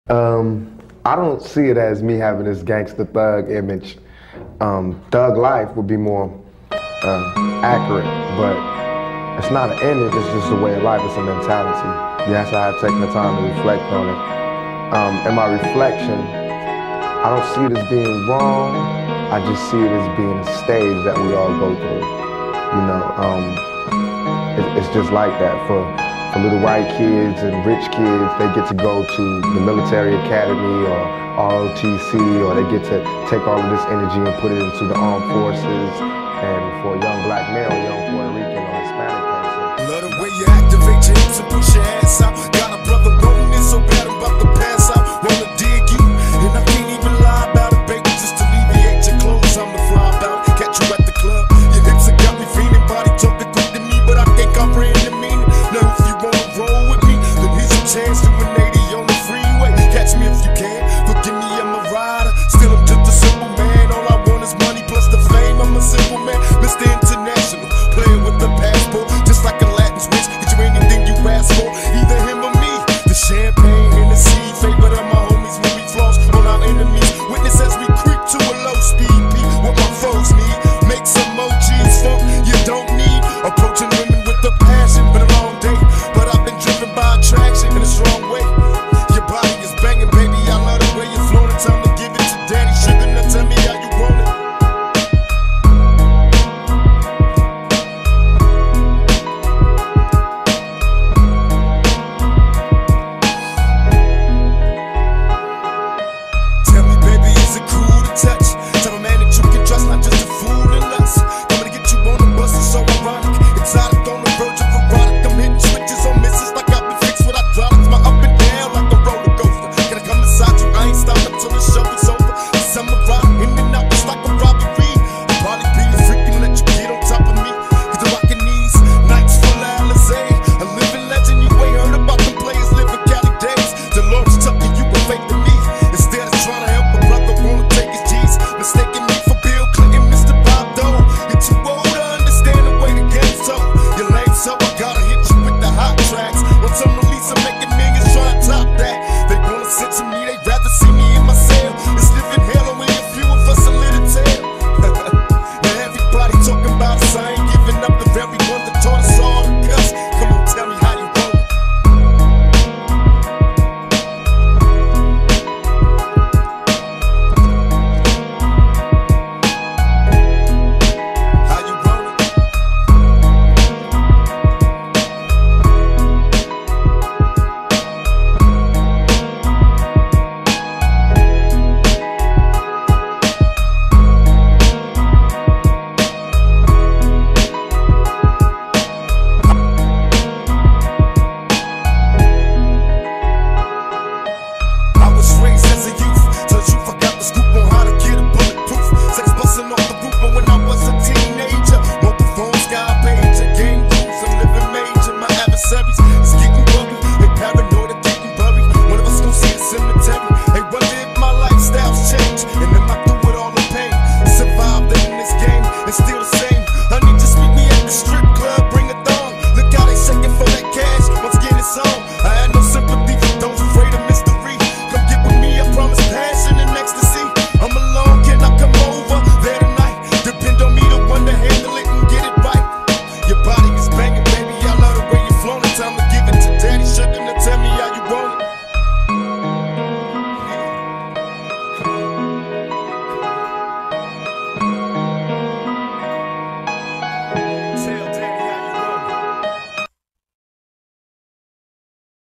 I don't see it as me having this gangster thug image. Thug life would be more accurate, but it's not an image, it's just a way of life, it's a mentality. Yes, I have taken the time to reflect on it. In my reflection, I don't see it as being wrong, I just see it as being a stage that we all go through. You know, it's just like that. For little white kids and rich kids, they get to go to the military academy or ROTC, or they get to take all of this energy and put it into the armed forces. And for a young black male, young Puerto Rican or Hispanic person, love the way you activate your hips and push your ass out.